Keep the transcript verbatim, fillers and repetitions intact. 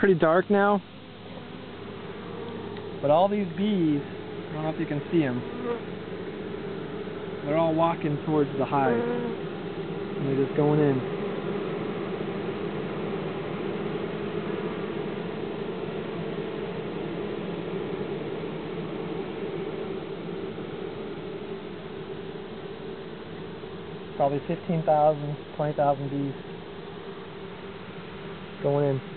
pretty dark now. But all these bees, I don't know if you can see them, they're all walking towards the hive. And they're just going in. Probably fifteen thousand, twenty thousand bees going in.